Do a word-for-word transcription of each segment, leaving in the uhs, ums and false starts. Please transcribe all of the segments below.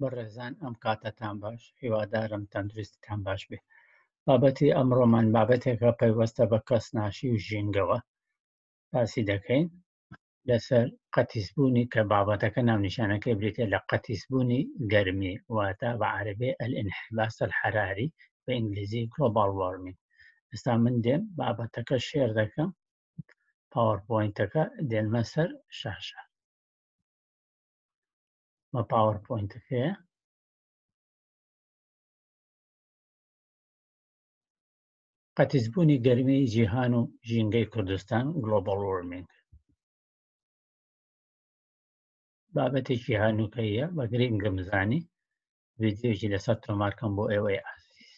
بەڕێزان ئەم کاتتان باش، هیوادارم تەندروستتان باش بێ. بابەتی ئەمڕۆمان بابەتێکە پەیوەستە بە کەسناشی و ژینگەوە باسی دەکەین لەسەر قەتیسبوونی کە بابەتەکە ناونیشانەکەی بریتێ لە قەتیسبوونی گەرمی، واتە بە عەرەبی الانحباس الحراری، بە ئینگلیزی گلۆبال وارمینگ. ئێستا من دێم بابەتەکە شێر دەکەم، پاوەرپۆینتەکە دێنمە سەر شاشە. مە پاوەرپۆینتەکەیە قەتیسبوونی گەرمی جیهان و ژینگەی کوردستان گلۆبال وارمینگ. بابەتێکی هانووکەیە بە گرنگم زانی، ڤیدیۆکی لەسەر تۆمارکەم بۆ ئێوەی ئازیز.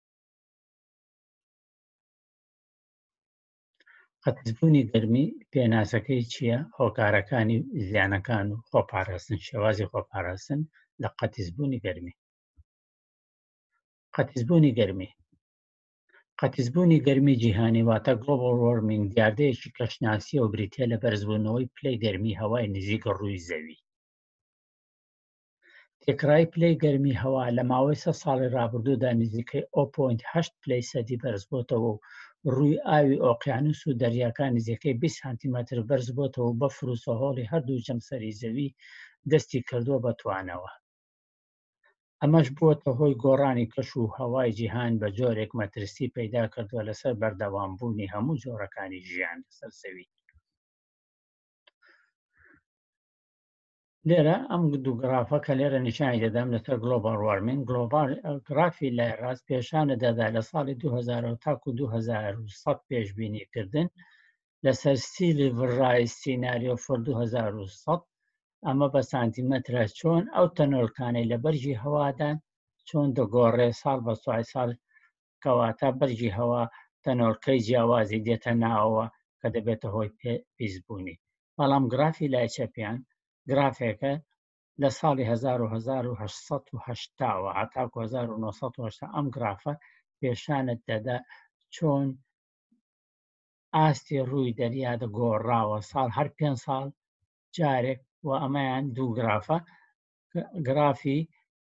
قەتیسبوونی گەرمی پێناسەکەی چییە؟ هۆکارەکانی زیانەکان و خۆپاراستن، شێوازی خۆپاراستن لە قەتیسبوونی گەرمی. قەتیسبوونی گەرمی قەتیسبوونی گەرمی جیهانی واتە گلۆبال وارمینگ دیاردەیەکی کەشناسیە و بریتیە لە بەرزبوونەوەی پلەی گەرمی هەوای نزیکە ڕووی زەوی. تێکڕای پلەی گەرمی هەوا لە ماوەی سە ساڵی ڕابردوودا نزیکەی ئەو پۆینت هەشت پلەی سەدی بەرز بۆتەوە و ڕووی ئاوی ئۆقیانوس و دەریاکان نزیکەی بیست سانتیمەتر بەرز بۆتەوە و بەفر و سەهۆڵی هەردوو چەمسەری زەوی دەستی کردووە بە توانەوە. ئەمەش بووەتە هۆی گۆڕانی کەش و هەوای جیهان بە جۆرێک مەترسی پەیدا کردووە لەسەر بەردەوامبوونی هەموو جۆرەکانی ژیان لەسەر زەوی. لێرە ئەم دوو گرافە کە لێرە نیشانی دەدەم لەسەر گلۆبال وارمینگ، گلۆبال گرافی لای ڕاست پیشانە دەدا لە ساڵی دوو هەزار تاکو دوو هەزار و سەد پێشبینیکردن لەسەر سیلی ڤڕای سیناریۆ فۆر دوو هەزار و سەد، ئەمە بە سانتیمەترە چۆن ئەو تەنۆرکانەی لە بەرژی هەوادان چۆن دەگۆڕێ ساڵ بە سوای ساڵ، کەواتە بەرژی هەوا تەنۆرکەی جیاوازی دێتە ناوەوە کە دەبێتە هۆی پیسبوونی. بەڵام گرافی لای چەپیان گرافێکە لە ساڵی هەزار و هەشت سەد و هەشتاوە هەتاکو هەزار و نۆ سەد و هەشتا. ئەم گرافە پێشانت دەدا چۆن ئاستی ڕووی دەریا دەگۆڕاوە ساڵ هەر پێنج ساڵ جارێک، و ئەمەیان دوو گرافە. گرافی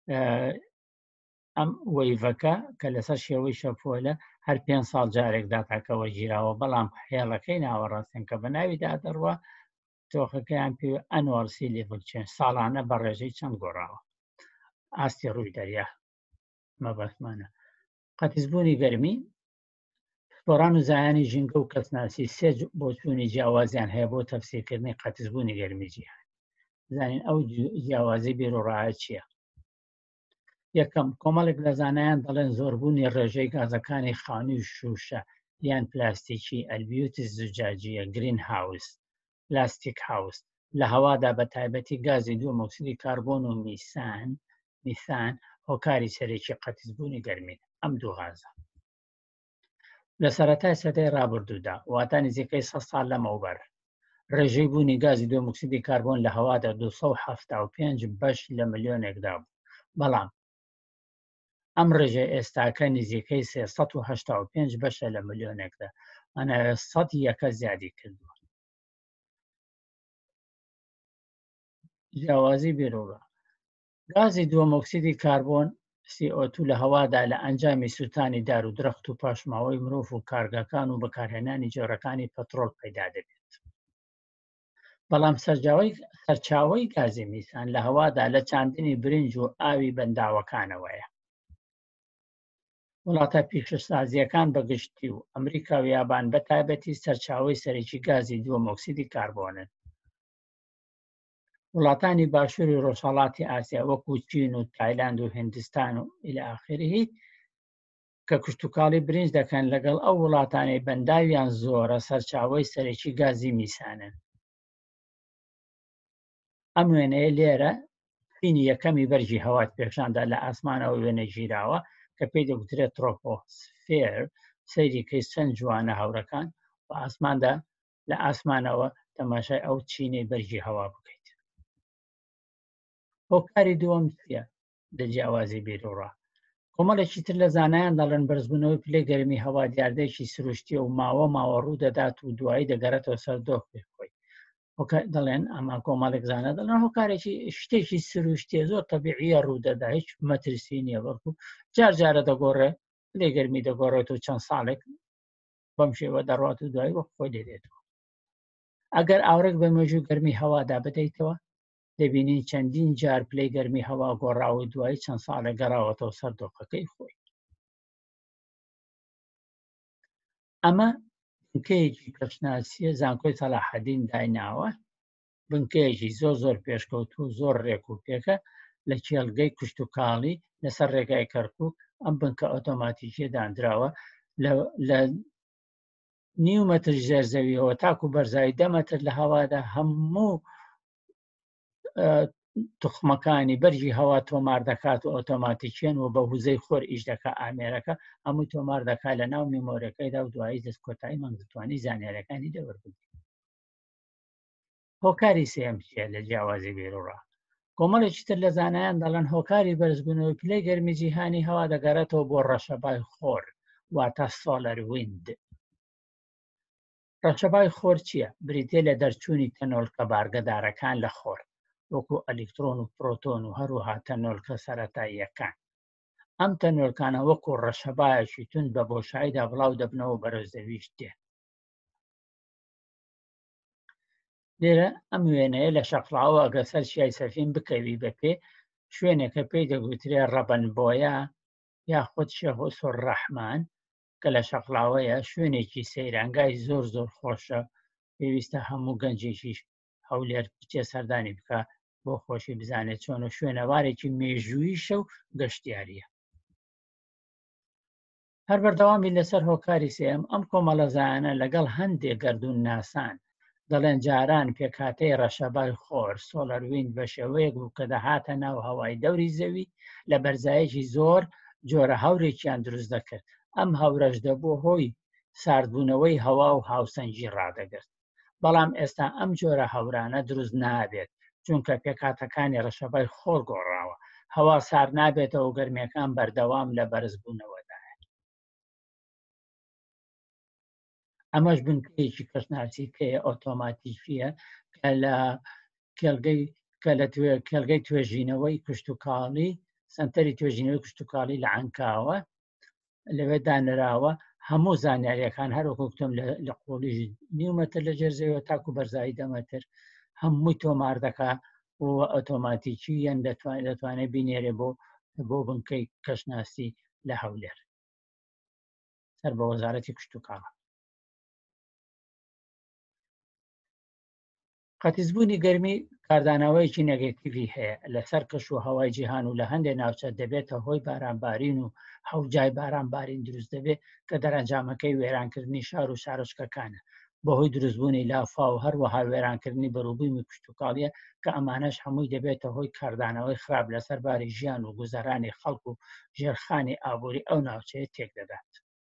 ئەم وەیڤەکە کە لەسەر شێوەی شەپۆلە هەر پێنج ساڵ جارێک داتاکەوە گیراوە، بەڵام هێڵەکەی ناوەڕاستن کە بە ناوی دادەڕوە تۆخەکەیان پێ ئەنوەڵ سی لێڤڵ چێنج، ساڵانە بە ڕێژەی چەند گۆڕاوە ئاستی ڕووی دەریا. مەبەستمانە قەتیسبوونی گەرمی، پۆڕان و زایانی ژینگە و کەسناسی سێ بۆچوونی جیاوازیان هەیە بۆ تەفسیرکردنی قەتیسبوونی گەرمی جیهانی. زانین ئەو جیاوازی بیرۆڕایە چییە؟ یەکەم، کۆمەڵێک لە زانایان دەڵێن زۆربوونی ڕێژەی گازەکانی خاوی و شوشە یان پلاستیکی ئەلبیوتی زوجاجیە گرین هاوس پلاستیک هاوس لە هەوادا بە تایبەتی گازی دووەم ئۆکسیدی کاربۆن و میسان میثان هۆکاری سەرێکی قەتیسبوونی گەرمین. ئەم دوو غازە لە سەرەتای سەدەی ڕابردوودا، واتە نزیکەی سە ساڵ لەمەوبەر، ڕێژەی بوونی گازی دووەم ئۆکسیدی کاربۆن لە هەوادا دووسەد و هەفتا و پێنج بەش لە ملیۆنێکدا بوو، بەڵام ئەم ڕێژەی ئێستاکە نزیکەی سێسەد و هەشتا و پێنج بەشە لە ملیۆنێکدا، ئەناوێت سەد یەکە زیادی کردووە. جیاوازی بیرۆڕا گازی دووەم ئۆکسیدی کاربۆن سی ئۆ تو لە هەوادا لە ئەنجامی سوتانی دار و درەخت و پاشماوەی مرۆڤ و کارگەکان و بەکارهێنانی جۆرەکانی پەترۆڵ پەیدا دەبێت. بەڵام سەرچاوەی گازی میسان لە هەوادا لە چاندنی برنج و ئاوی بەنداوەکانەوەیە. وڵاتە پیشەسازیەکان بەگشتی و ئەمریکا و یابان بە تایبەتی سەرچاوەی سەرەکی گازی دووەم ئۆکسیدی کاربۆنن. وڵاتانی باشووری ڕۆژهەڵاتی ئاسیا وەکو چین و تایلاند و هیندستان و ئیلە ئاخریه کە کشتتوکاڵی برنج دەکەن لەگەڵ ئەو وڵاتانی بەنداویان زۆرە سەرچاوەی سەرەکی گازی میسانن. ئەم وێنەیە لێرە فینی یەکەمی بەرژی هەوات پێشاندا لە ئاسمانەوە وێنە ژیراوە کە پێی دەگوترێت ترۆپۆسفێر، سەیریکەی چەند جوانە هەورەکان و ئاسماندا لە ئاسمانەوە تەماشای ئەو چینەی بەرژی هەوا بکەیت. هۆکاری دووەم چییە لە جیاوازی بیرۆڕا؟ کۆمەڵێکی تر لە زانایان دەڵێن بەرزبوونەوەی پلەی گەرمی هەوا دیاردەیەکی سروشتیە و ماوە ماوە ڕوو دەدات و دوایی دەگەڕێتەوە سەر دۆخی خۆی. دەڵێن ئەمە کۆمەڵێک زانە دەڵێن هۆکارێکی شتێکی سروشتێ زۆر تەبیعیە ڕوودەدا هیچ مەترسی نییە بەڵکو جار جارە دەگۆڕێ لێ گەرمی دەگۆڕێت و چەند ساڵێک بەم شێوە دەڕات و دوای وەک خۆی دەدێتەوە. ئەگەر ئاورێک بە مێژوو گەرمی هەوادا بدەیتەوە دەبینین چەندین جار پلەی گەرمی هەوا گۆڕاوە دوای چەند ساڵێک گەڕاوەتەوە سەر دۆخەکەی خۆی. ئەمە بنکەیەکی کەشناسیە زانکۆی سەلاحەدین دایناوە، بنکەیەکی زۆر زۆر پێشکەوتوو زۆر ڕێک و پێکە لە کێڵگەی کوشت و کاڵی لەسەر ڕێگای کەرکووک. ئەم بنکە ئۆتۆماتیکیە دانراوە لە نیو مەتر ژێرزەویەوە تاکو بەرزایی دە مەتر لە هەوادا هەموو توخمەکانی بەرژی هەوا تۆمار دەکات و ئۆتۆماتیکیان و بە وزەی خۆر ئیش دەکە ئامێرەکە هەموو تۆمار دەکات لە ناو میمۆرەکەیدا و دوایی دەست کۆتایی مەنگتوانی زانیاریەکانی دەوەربگرێت. هۆکاری سێم چیە لە جیاوازی بێروڕا؟ کۆمەڵێکی تر لە زانایان دەڵێن هۆکاری بەرزبوونەوەی پلەی گەرمی جیهانی هەوا دەگەڕێتەوە بۆ ڕەشەبای خۆر واتە سۆلەر ویند. ڕەشەبای خۆر چییە؟ بریتێ لە دەرچوونی تەنۆڵکە بارگەدارەکان لە خۆر وەکو ئەلیکترۆن و پرۆتۆن و هەروەها تەنۆڵکە سەرەتاییەکان. ئەم تەنۆڵکانە وەکو ڕەشەبایەکی تون بە بۆشاییدا بڵاو دەبنەوە بەرەو زەویش دێ. لێرە ئەم وێنەیە لە شەقڵاوە ئەگە سەر شیای سەفین بکەوی بە پێ شوێنێکە پێی دەگوترێ ڕەبەنبۆیە یاخود شێخ ڕەحمان کە لە شەقڵاوەیە شوێنێکی سەیرانگای زۆر زۆر خۆشە، پێویستە هەموو گەنجێکیش هەولێر بچێ سەردانی بکە بۆ خۆشی بزانێت چۆن و شوێنەوارێکی مێژوویشە و گەشتیاریە. هەر بەردەوامی لەسەر هۆکاری سێم ئەم کۆمەڵە زانە لەگەڵ هەندێک گەردون ناسان دەڵێن جاران پێکاتەی ڕەشەبای خۆر سۆلەر ویند بە شێوەیەک بوو کە دەهاتە ناو هەوای دەوری زەوی لە بەرزایەکی زۆر جۆرە هەورێکیان دروست دەکرد. ئەم هەورەش دەبوو هۆی ساردبوونەوەی هەوا و هاوسەنگی ڕادەگرت. بەڵام ئێستا ئەم جۆرە هەورانە دروست نابێت چونکە پێکاتەکانی ڕەشەبای خۆر گۆڕاوە، هەوا سارد نابێتەوە و گەرمیەکان بەردەوام لە بەرزبوونەوەدا. ئەمەش بنکەیەکی کەشناسی کەیە ئۆتۆماتیکیە کە لە کێڵگەی توێژینەوەی کشت و کاڵی سنتەری توێژینەوەی کشت و کاڵی لە عەنکاوە لەوێ دانراوە هەموو زانیاریەکان هەروەکو گوتم لە قۆڵی نیو مەتر لە ژێرزەویەوە تاکو بەرزایی دە مەتر هەمووی تۆمار دەکا و ئۆتۆماتیکیەن دەتوانێت بینێرێ بۆ بۆ بنکەی کەشناسی لە هەولێر سەر بە وەزارەتی کشت و کاڵ. قەتیزبوونی گەرمی کاردانەوەیەکی نەگەتیڤی هەیە لەسەر کەش و هەوای جیهان و لە هەندێک ناوچە دەبێتە هۆی بارانبارین و هەوجای بارانبارین دروست دەبێت کە دەرەنجامەکەی وێرانکردنی شار و شارۆچکەکانە بەهۆی دروستبوونی لافا و هەروەها وێرانکردنی بەرووبووی کشت و کاڵیە کە ئەمانەش هەمووی دەبێتە هۆی کاردانەوەی خراپ لەسەر باری ژیان و گوزەرانی خەڵک و ژێرخانی ئابووری ئەو ناوچەیە تێک دەدات.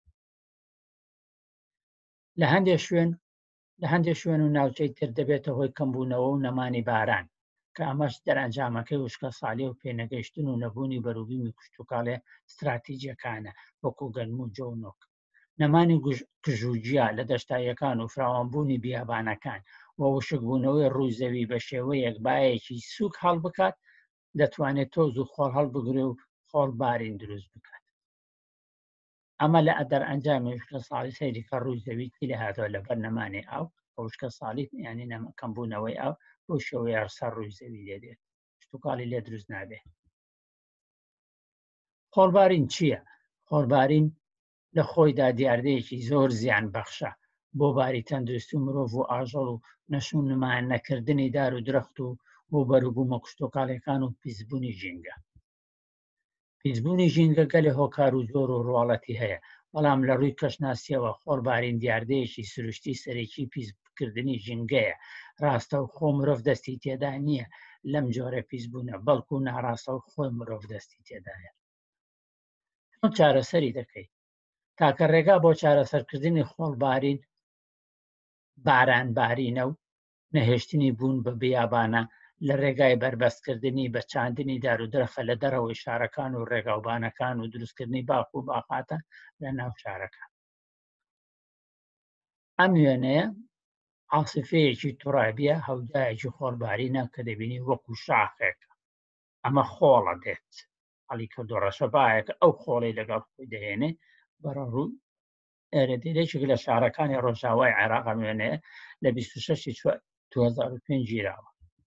لە هەندێک شوێن لە هەندێک شوێن و ناوچەی تر دەبێتە هۆی کەمبوونەوە و نەمانی باران کە ئەمەش دەرەنجامەکەی وشکە ساڵی و پێنەگەیشتن و نەبوونی بەرووبووی کشت و کاڵێ استراتیجیەکانە وەکو گەرم و جۆ و نۆک. نەمانی کژوجیا لە دەشتاییەکان و فراوانبوونی بیابانەکان و وشکبوونەوەی ڕووی زەوی بە شێوەیەک باەکی سووک هەڵ بکات دەتوانێت تۆز و خۆڵ هەڵبگرێ و خۆڵ بارین دروست بکات. ئەمە لە دەرئەنجامی وشکە ساڵی سەیری کە ڕووی زەوی لە هاتەوە لەبەر نەمانی ئاو وشکە ساڵی یانی کەمبوونەوەی ئاو بۆ شێوەیە سەر ڕووی زەوی لێدێت کشت و کاڵی لێ دروست نابێت. خۆڵبارین چییە؟ خۆڵبارین لە خۆیدا دیاردەیەکی زۆر زیان بەخشە بۆ باری تەندروستی و مرۆڤ و ئاژەڵ و نەشون نمان نەکردنی دار و درەخت و بۆ بەرووبوومە کشت و کاڵەکان و پیسبوونی ژینگە. پیسبوونی ژینگە گەلێ هۆکار و زۆر و ڕواڵەتی هەیە بەڵام لە ڕووی کەشناسیەوە خۆڵبارین دیاردەیەکی سروشتی سەرەکی پیسکردنی ژینگەیە. ڕاستە و خۆ مرۆڤ دەستی تێدا نییە لەم جۆرە پیسبوونە بەڵکو ناڕاستە و خۆی مرۆڤ دەستی تێدایە. چۆن چارەسەری دەکەیت؟ تاکە ڕێگا بۆ چارەسەرکردنی خۆڵبارین بارانبارینە و نەهێشتنی بوون بە بیابانە لە ڕێگای بربەستکردنی بە چاندنی دار و درەخە لە دەرەوەی شارەکان و ڕێگاوبانەکان و دروستکردنی باخ و باخاتە لە ناو شارەکان. ئەم وێنەیە عاسفەیەکی توڕابیە هەودایەکی خۆڵبارینە کە دەبینی وەکو شاخێکە ئەمە خۆڵە دێت هەڵی کردو ڕەشەبایەکە ئەو خۆڵی لەگەڵ خۆی دەهێنێ بەرە ڕووی ئێرە دێرێکێک لە شارەکانی ڕۆژاوای عێراق وێنەیە لە بیست و شەشی دوو هەزار و پێنج گیراوە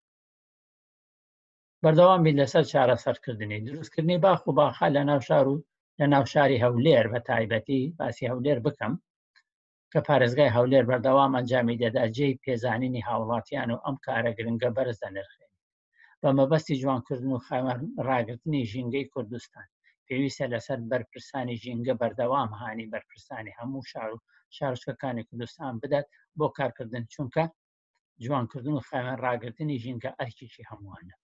بەردەوام بین لەسەر چارەسەرکردنی دروستکردنی باخ و باخە لە ناو شار و لە ناو شاری هەولێر بە تایبەتی باسی هەولێر بکەم کە پارێزگای هەولێر بەردەوام ئەنجامی دەدا جێی پێزانینی هاوڵاتیان و ئەم کارە گرنگە بەرز دەنرخێن بە مەبەستی جوانکردن و ڕاگررتنی ژینگەی کوردستان پێویستە لەسەر بەرپرسانی ژینگە بەردەوام هاانی بەرپرسانی هەموو شار و شارچکەکانی کوردستان بدات بۆ کارکردن چونکە جوانکردن و خاوێن ڕاگررتنی ژینگە ئەرکێکی هەمووانە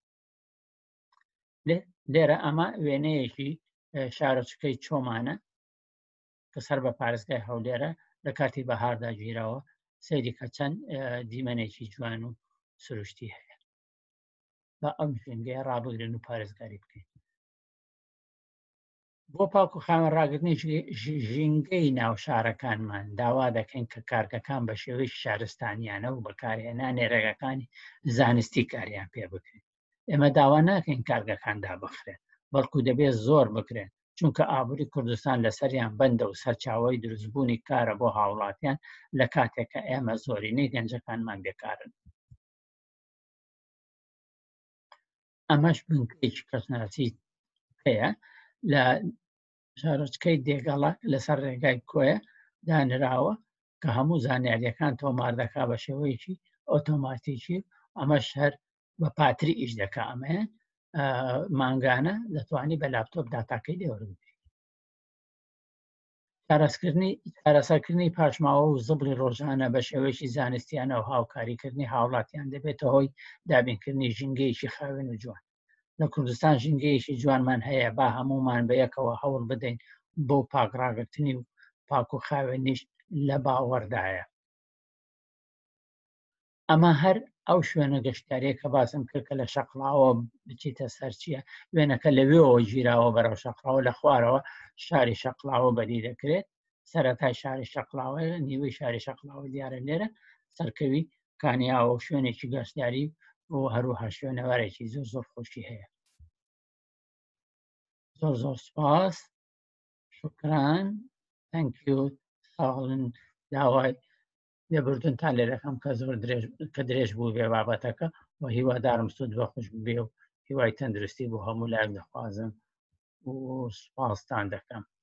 لێرە ئەمە وێنەیەکی شارچکەی چۆمانە کە سەر بە پارێزگای هەولێرە لە کاتی بەهاردا گیرەوە سەیری کە چەند دیمەنێکی جوان و سروشتی هەیە بە ئەم ژینگەیە ڕابگرن و پارێزگاری بکەین بۆ پاک و خاوێن ڕاگررتنی ژینگەی ناو شارەکانمان داوا دەکەین کە کارگەکان بە شێوەی شارستانیانە و بەکارهێنانی ڕێگەکانی زانستی کاریان پێ بکرێن ئێمە داوا ناکەین کارگەکان دابخرێن بەڵکو دەبێت زۆر بکرێن چونکە ئابووری کوردستان لەسەریان بەندە و سەرچاوی دروستبوونی کارە بۆ هاوڵاتیان لە کاتێکە ئێمە زۆرینەی گەنجەکانمان بێکارن ئەمەش بنکەیەکی کەسناسی هەیە لە شارچکەی دێگەڵە لەسەر ڕێگای کۆیە دانراوە کە هەموو زانیاریەکان تۆمار دەکا بە شێوەیەکی ئۆتۆماتیکی ئەمەش هەر بە پاتری ئیش دەکا ئەمەیە مانگانە دەتوانی بە لاپتۆپ داتاکەی لێوەرن چارەسەرکردنی پاشماوە و زبڵی ڕۆژانە بە شێوەیەکی زانستیانە و هاوکاریکردنی هاوڵاتیان دەبێتە هۆی دابینکردنی ژینگەیەکی خاوێن و جوان لە کوردستان ژینگەیەکی جوانمان هەیە با هەمومان بە یەکەوە هەوڵ بدەین بۆ پاکڕاگرتنی و پاک و خاوێنیش لە باوەڕدایە ئەمە هەر ئەو شوێنە گەشتیارەیە کە باسم کرد کە لە شەقڵاوە بچیتە سەرچیە وێنەکە لەوێەوە ژیراوە بەرەو شەقڵاوە لە خوارەوە شاری شەقڵاوە بەدی دەکرێت سەرەتای شاری شەقڵاوە نیوەی شاری شەقڵاوە دیارە لێرە سەرکەوی کانیاوە و شوێنێکی گەشتیاری و هەروەها شوێنەوارێکی زۆر زۆر خۆشی هەیە زۆر زۆر سپاس شکران تەنکیو ساڵن داوای لێبوردنتان لێ دەکەم کە زۆر کە درێژ بوو بێ بابەتەکە و هیوادارم سوود بە خوش بێ و هیوای تەندروستی بۆ هەموو لایەک دەخوازم و سپاستان دەکەم